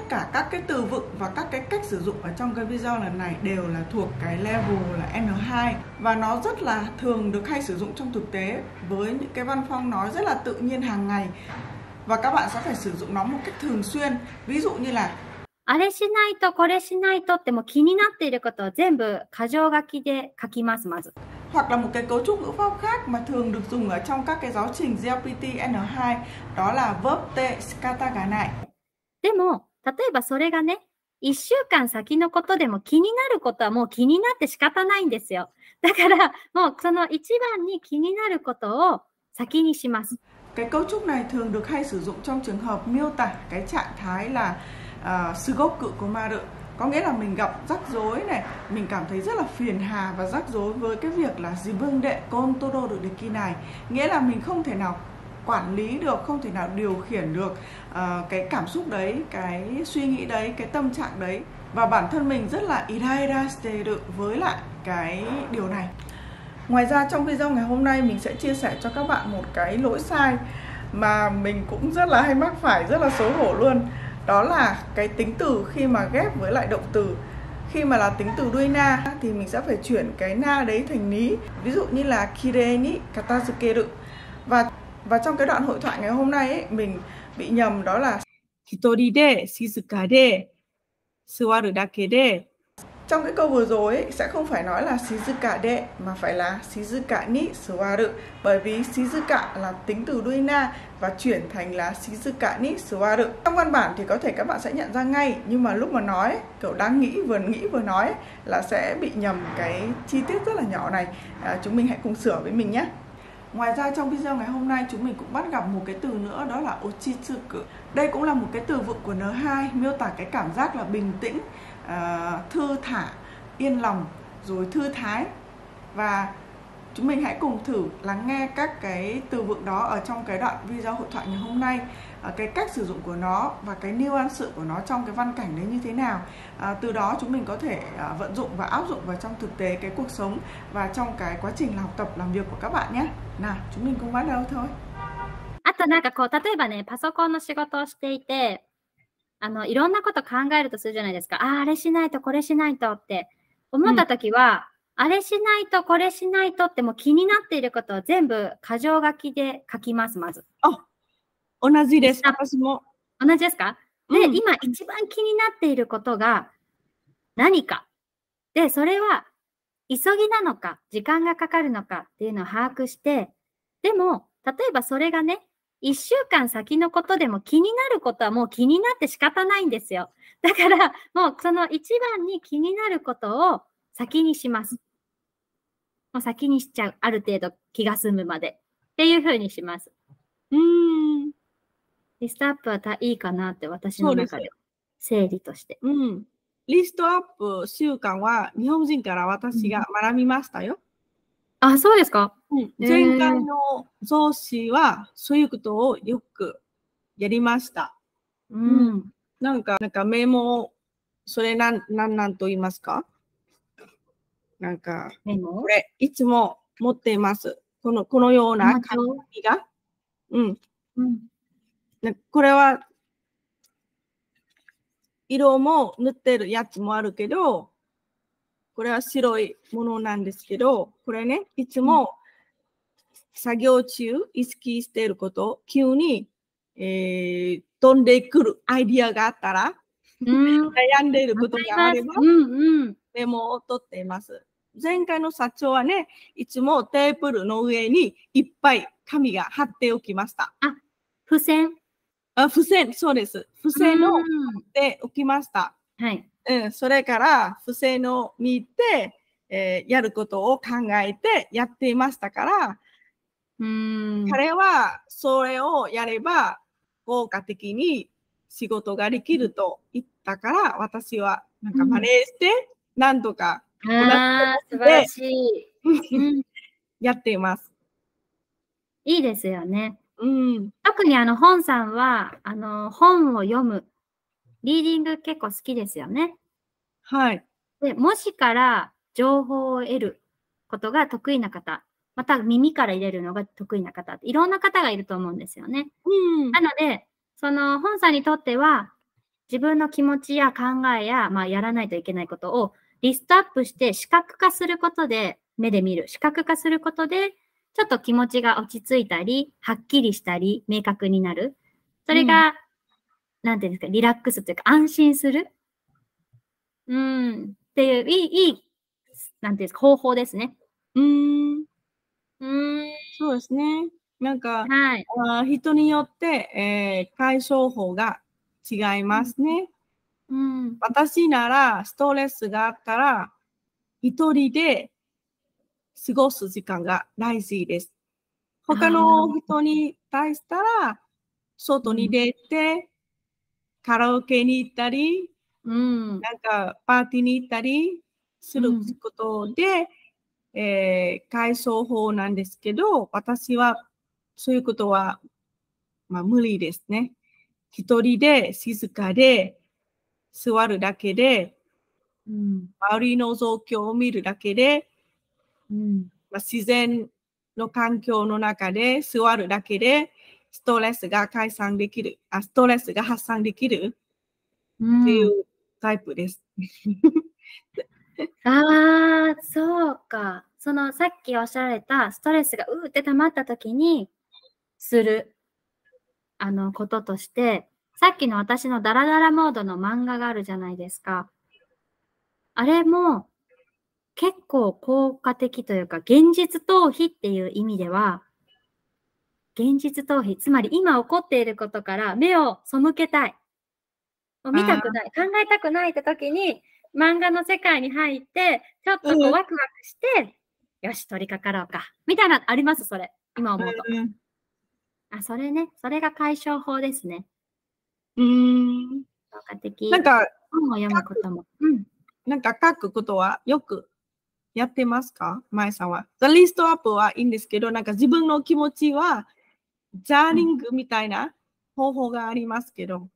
cả các cái từ vựng và các cái cách sử dụng ở trong cái video lần này đều là thuộc cái level là N2 và nó rất là thường được hay sử dụng trong thực tế với những cái văn phong nói rất là tự nhiên hàng ngày và các bạn sẽ phải sử dụng nó một cách thường xuyên. Ví dụ như là あれしないとこれしないとってもう気になっていることを全部箇条書きで書きます、まず。 hoặc là một cái cấu trúc ngữ pháp khác mà thường được dùng ở trong các cái giáo trình GPT N2 đó là verb で仕方がない。 でも、例えばそれがね、1週間先のことでも気になることはもう気になって仕方ないんですよ。だから、もうその一番に気になることを先にします。 Cái cấu trúc này thường được hay sử dụng trong trường hợp miêu tả cái trạng thái là sugoku komaru. Có nghĩa là mình gặp rắc rối này, mình cảm thấy rất là phiền hà và rắc rối với cái việc là jibun de kontoru dekinai. Nghĩa là mình không thể nào quản lý được, không thể nào điều khiển được cái cảm xúc đấy, cái suy nghĩ đấy, cái tâm trạng đấy. Và bản thân mình rất là iraira shiteru với lại cái điều này. Ngoài ra trong video ngày hôm nay mình sẽ chia sẻ cho các bạn một cái lỗi sai mà mình cũng rất là hay mắc phải, rất là xấu hổ luôn. Đó là cái tính từ khi mà ghép với lại động từ. Khi mà là tính từ đuôi na thì mình sẽ phải chuyển cái na đấy thành ní. Ví dụ như là kirei ni katazukeru. Và trong cái đoạn hội thoại ngày hôm nay ấy, mình bị nhầm đó là hitori de shizuka de suwaru dake de. Trong cái câu vừa rồi ấy, sẽ không phải nói là shizuka de mà phải là shizuka ni suwaru, bởi vì shizuka là tính từ đuôi na và chuyển thành là shizuka ni suwaru. Trong văn bản thì có thể các bạn sẽ nhận ra ngay, nhưng mà lúc mà nói kiểu đang nghĩ vừa nói là sẽ bị nhầm cái chi tiết rất là nhỏ này. Chúng mình hãy cùng sửa với mình nhé. Ngoài ra trong video ngày hôm nay chúng mình cũng bắt gặp một cái từ nữa, đó là ochitsuku. Đây cũng là một cái từ vựng của N2 miêu tả cái cảm giác là bình tĩnh, thư thả, yên lòng, rồi thư thái. Và chúng mình hãy cùng thử lắng nghe các cái từ vựng đó ở trong cái đoạn video hội thoại ngày hôm nay, cái cách sử dụng của nó và cái nuance của nó trong cái văn cảnh đấy như thế nào. Từ đó chúng mình có thể vận dụng và áp dụng vào trong thực tế cái cuộc sống và trong cái quá trình học tập làm việc của các bạn nhé. Nào, chúng mình cùng bắt đầu thôi. あとなんかこう、例えばね、パソコンの仕事をしていて、いろんなこと考えるとするじゃないですか。あれしないとこれしないとって思ったときは、あれしないとこれしないとってもう気になっていることを全部箇条書きで書きます、まず。 同じです。私も。 同じですか？で、今一番気になっていることが何か。で、それは急ぎなのか、時間がかかるのかっていうのを把握して、でも、例えばそれがね、1週間先のことでも気になることはもう気になって仕方ないんですよ。だから、もうその一番に気になることを先にします。もう先にしちゃう。ある程度気が済むまで。っていうふうにします。リストアップはいいかなって私の中で整理として。 リストアップ習慣は日本人から私が学びましたよ。 あ、そうですか？ 前回の上司はそういうことをよくやりました。なんかメモ、それなんと言いますか？なんか、これ、いつも持っています。このような紙が。これは、色も塗ってるやつもあるけど、これは白いものなんですけど、これね、いつも作業中意識していること、急に、飛んでくるアイディアがあったら、悩んでいることがあれば、メモを取っています。前回の社長はね、いつもテーブルの上にいっぱい紙が貼っておきました。 付箋？ 付箋、そうです。付箋を貼っておきました。それから付箋を見て、やることを考えてやっていましたから、彼はそれをやれば効果的に仕事ができると言ったから、私はなんか真似して何とか素晴らしい。 やっています。 いいですよね。特に本さんは本を読む、リーディング結構好きですよね。で、文字から情報を得ることが得意な方、また耳から入れるのが得意な方、いろんな方がいると思うんですよね。なので、その本さんにとっては、 自分の気持ちや考えや、やらないといけないことをリストアップして視覚化することで、目で見る。視覚化することで、ちょっと気持ちが落ち着いたり、はっきりしたり、明確になる。それが、なんていうんですか、リラックスというか安心する。っていう、いい、なんていうんですか、方法ですね。 そうですね。なんか、 はい。 人によって、解消法が違いますね。私ならストレスがあったら、一人で過ごす時間が大事です。他の人に対したら、外に出て、カラオケに行ったり、なんかパーティーに行ったりすることで、解消法なんですけど、私はそういうことは、無理ですね。一人で静かで座るだけで、周りの状況を見るだけで、自然の環境の中で座るだけで、ストレスが発散できるっていうタイプです。 そうか。さっきおっしゃられたストレスがって溜まった時にする、こととして、さっきの私のダラダラモードの漫画があるじゃないですか。あれも結構効果的というか、現実逃避っていう意味では、現実逃避、つまり今起こっていることから目を背けたい。もう見たくない、考えたくないって時に、漫画の世界に入って、ちょっとこうワクワクして、よし、取り掛かろうか。みたいな、あります、それ。今思うと。それね。それが解消法ですね。効果的。 なんか、 本を読むことも。 なんか書くことはよくやってますか？まえさんは。リストアップはいいんですけど、なんか自分の気持ちは、ジャーニングみたいな方法がありますけど。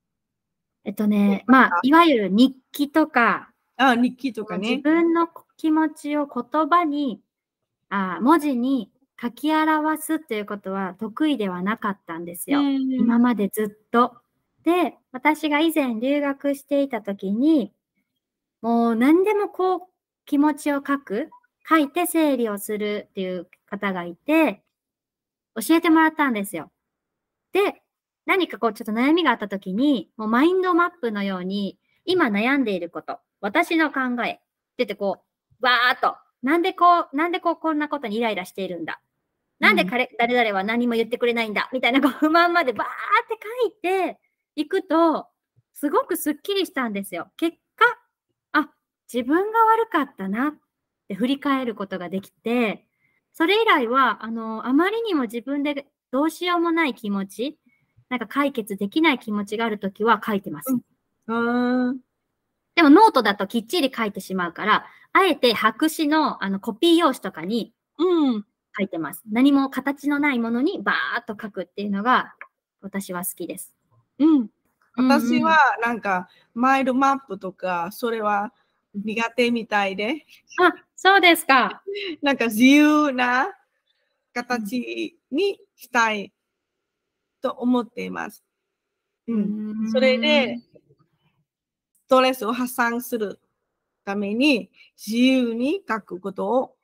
いわゆる日記とか、 日記とかね。 自分の気持ちを言葉に、文字に書き表すっていうことは得意ではなかったんですよ。今までずっと。で、私が以前留学していた時に、もう何でもこう気持ちを書いて整理をするっていう方がいて、教えてもらったんですよ。で、何かこうちょっと悩みがあった時に、もうマインドマップのように、今悩んでいること、私の考えって言ってこう、わーっと、なんでこんなことにイライラしているんだ。なんで誰々は何も言ってくれないんだ。みたいな不満までバーって書いていくと、すごくスッキリしたんですよ。結果、自分が悪かったなって振り返ることができて、それ以来は、あまりにも自分でどうしようもない気持ち、なんか解決できない気持ちがあるときは書いてます。でもノートだときっちり書いてしまうから、あえて白紙のコピー用紙とかに書いてます。何も形のないものにバーっと書くっていうのが私は好きです。 私はなんかマイルマップとか、それは苦手みたいで。 そうですか。 なんか自由な形にしたいと思っています。それで、ストレスを発散するために自由に書くことを、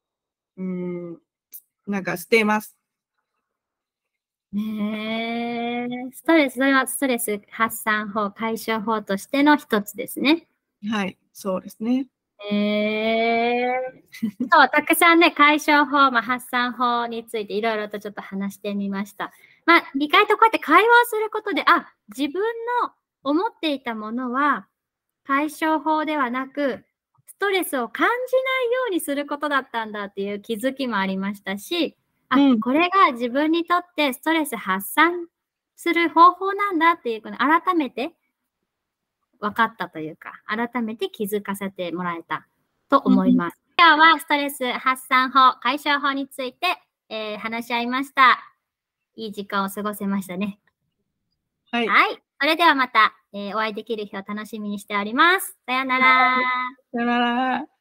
なんかしています。 それはストレス発散法、解消法としての一つですね。 はい、そうですね。 そう、たくさんね、解消法、発散法についていろいろとちょっと話してみました。意外とこうやって会話をすることで、自分の思っていたものは解消法ではなく、ストレスを感じないようにすることだったんだっていう気づきもありましたし、これが自分にとってストレス発散する方法なんだっていうのを改めて分かったというか、改めて気づかせてもらえたと思います。今日はストレス発散法、解消法について、話し合いました。いい時間を過ごせましたね。はい。それではまた、お会いできる日を楽しみにしております。さよなら。 さよなら。